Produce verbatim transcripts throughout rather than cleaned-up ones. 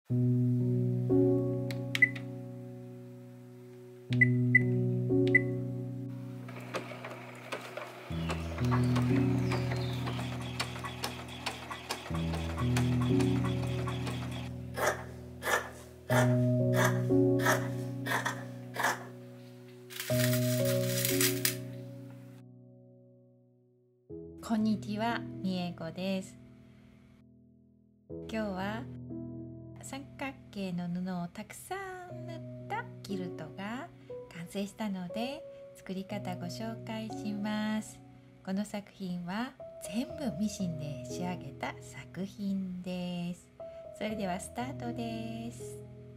こんにちは、みえこです。今日は三角形の布をたくさん縫ったキルトが完成したので、作り方ご紹介します。この作品は全部ミシンで仕上げた作品です。それではスタートです。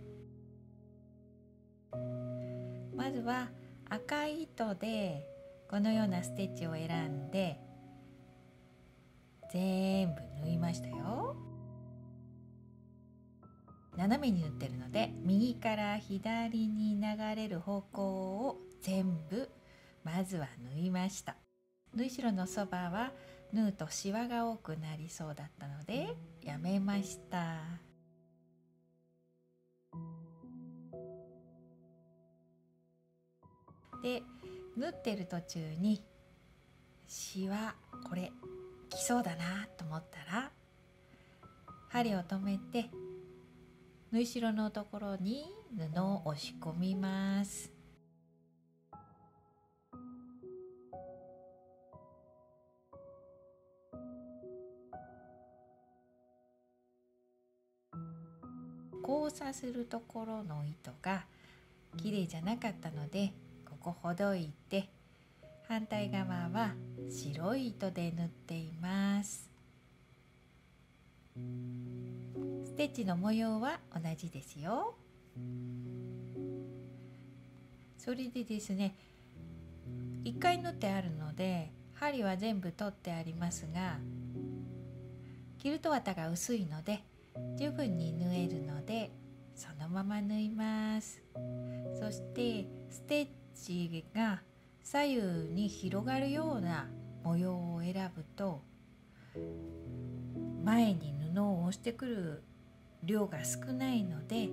まずは赤い糸でこのようなステッチを選んで全部縫いましたよ。斜めに縫ってるので、右から左に流れる方向を全部まずは縫いました。縫い代のそばは縫うとシワが多くなりそうだったのでやめました。で、縫ってる途中にシワ、これ来そうだなと思ったら針を止めて縫い代のところに布を押し込みます。交差するところの糸が綺麗じゃなかったので、ここほどいて反対側は白い糸で縫っています。ステッチの模様は同じですよ。それでですね、いっかい縫ってあるので針は全部取ってありますが、キルト綿が薄いので十分に縫えるのでそのまま縫います。そしてステッチが左右に広がるような模様を選ぶと、前に布を押してくる量が少ないので、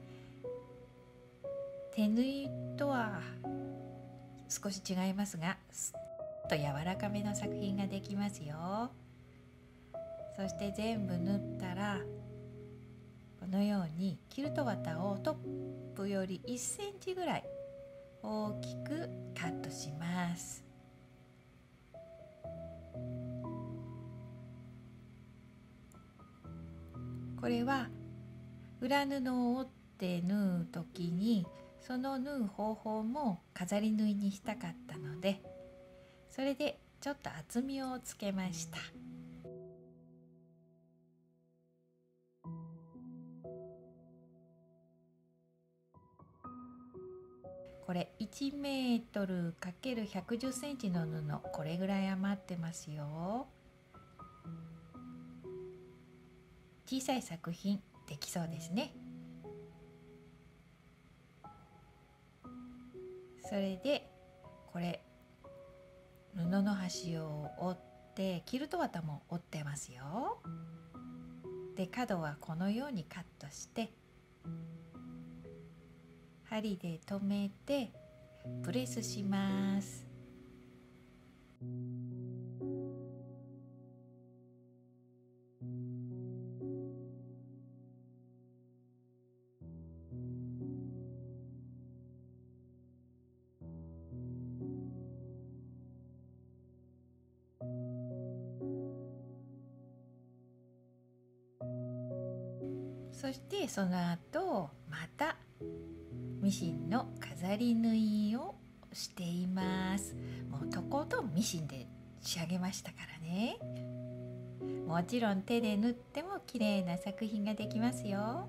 手縫いとは少し違いますが、すっと柔らかめの作品ができますよ。そして全部縫ったら、このようにキルト綿をトップよりいっセンチぐらい大きくカットします。これは裏布を折って縫う時に、その縫う方法も飾り縫いにしたかったので、それでちょっと厚みをつけました。これいちメートル ×ひゃくじゅっセンチの布、これぐらい余ってますよ。小さい作品できそうですね。それでこれ布の端を折ってキルト綿も折ってますよ。で、角はこのようにカットして針で留めてプレスします。そしてその後またミシンの飾り縫いをしています。もうとことんミシンで仕上げましたからね。もちろん手で縫っても綺麗な作品ができますよ。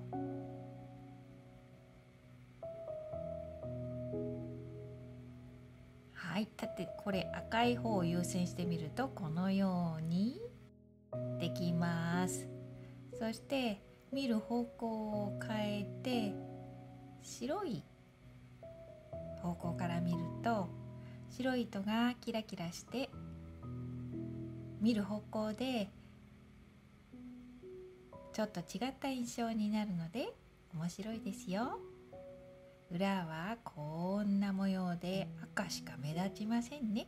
はい、縦これ赤い方を優先してみるとこのようにできます。そして見る方向を変えて白い方向から見ると白い糸がキラキラして見る方向でちょっと違った印象になるので、 面白いですよ。裏はこんな模様で赤しか目立ちませんね。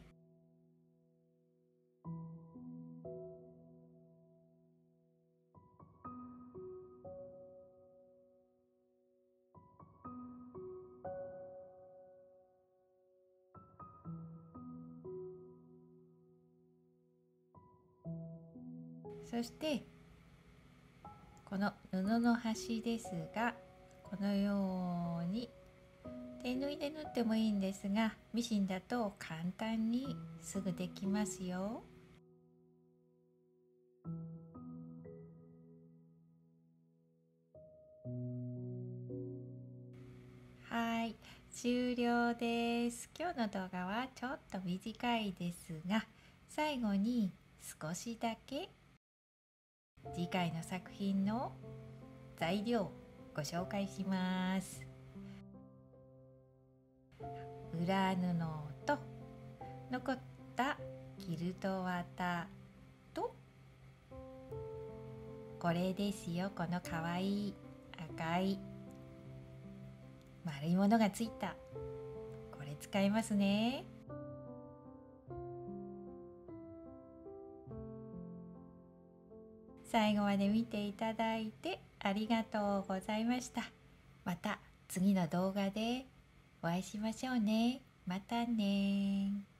そしてこの布の端ですが、このように手縫いで縫ってもいいんですが、ミシンだと簡単にすぐできますよ。はい、終了です。今日の動画はちょっと短いですが、最後に少しだけ次回の作品の材料をご紹介します。裏布と残ったキルト綿と、これですよ、このかわいい赤い丸いものがついた、これ使いますね。最後まで見ていただいてありがとうございました。また次の動画でお会いしましょうね。またね。